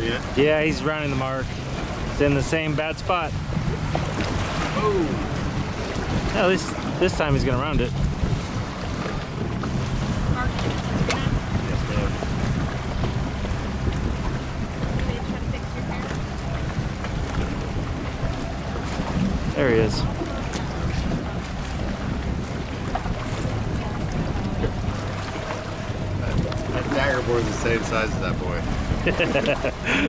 it? Yeah, he's rounding the mark. It's in the same bad spot. Oh! At least this time he's gonna round it. Yes, ma'am. There he is. That dagger board is the same size as that boy.